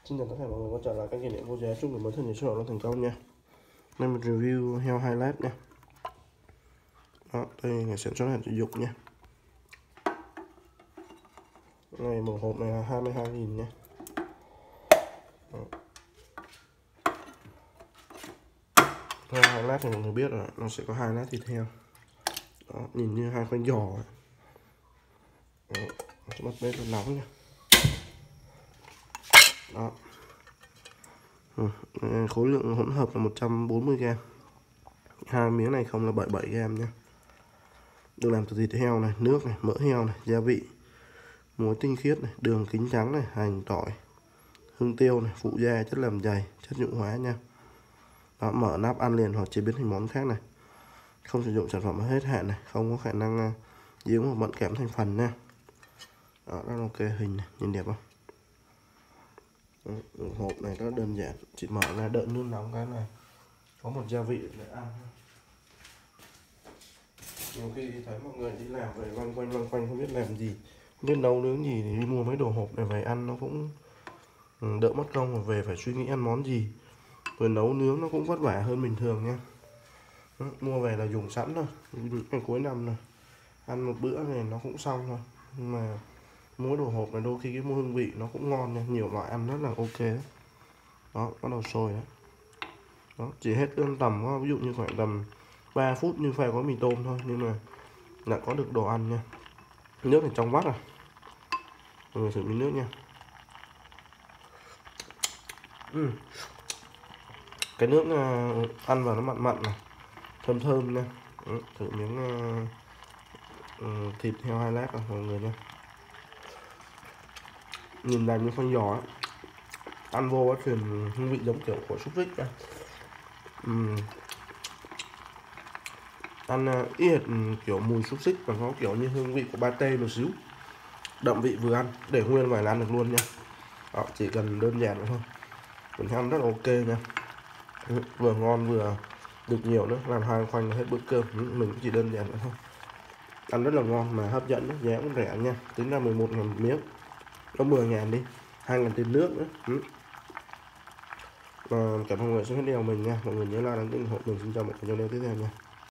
Xin chào tất cả mọi người quay trở lại kênh kỷ niệm vô giá. Chúc người mới thân số nó thành công nha. Đây một review heo highlight nha. Đó, đây ngày sản xuất hàng sử dụng nha. Này một hộp này là 22.000 nha. Đó. Heo highlight thì mọi người biết rồi, nó sẽ có hai lát thịt heo. Đó, nhìn như hai con giò. Bắt bếp nóng nha. Đó. Khối lượng hỗn hợp là 140g. Hai miếng này không là 77g nha. Được làm từ thịt heo này, nước này, mỡ heo này, gia vị, muối tinh khiết này, đường kính trắng này, hành, tỏi, hương tiêu này, phụ gia, chất làm dày, chất nhũ hóa nha. Đó, mở nắp ăn liền hoặc chế biến thành món khác này. Không sử dụng sản phẩm hết hạn này, không có khả năng dính hoặc bận kẽm thành phần nha. Đó, rất ok, hình này, nhìn đẹp không? Đó, hộp này rất đơn giản, chỉ mở ra đợi nước nóng cái này, có một gia vị để ăn. Nhiều khi thấy mọi người đi làm về loanh quanh không biết làm gì, không biết nấu nướng gì thì đi mua mấy đồ hộp này về ăn nó cũng đỡ mất công, mà về phải suy nghĩ ăn món gì, rồi nấu nướng nó cũng vất vả hơn bình thường nha. Đó, mua về là dùng sẵn thôi, ngày cuối năm này ăn một bữa này nó cũng xong thôi. Nhưng mà mỗi đồ hộp này đôi khi cái mua hương vị nó cũng ngon nha, nhiều loại ăn rất là ok đấy. Đó, bắt đầu sôi đấy. Đó, chỉ hết cơm tầm ví dụ như khoảng tầm 3 phút như phải có mì tôm thôi, nhưng mà đã có được đồ ăn nha. Nước này trong vắt à, mọi người thử miếng nước nha. Cái nước ăn vào nó mặn mặn này, thơm thơm nha. Thử miếng thịt heo highlight à mọi người nha. Nhìn làm như con giò á, ăn vô á truyền hương vị giống kiểu của xúc xích nha. Ăn ít kiểu mùi xúc xích và có kiểu như hương vị của pate một xíu, đậm vị vừa ăn, để nguyên ngoài là ăn được luôn nha. Đó, chỉ cần đơn giản thôi, mình ăn rất là ok nha. Vừa ngon vừa được nhiều nữa, làm hai khoanh là hết bữa cơm. Mình chỉ đơn giản vậy thôi, ăn rất là ngon mà hấp dẫn, giá cũng rẻ nha, tính ra 11.000 một miếng, có 10.000 đi, 2.000 tiền nước nữa. Cảm ơn mọi người xem video mình nha. Mọi người nhớ like đăng ký ủng hộ mình. Xin chào mọi người trong video tiếp theo nha.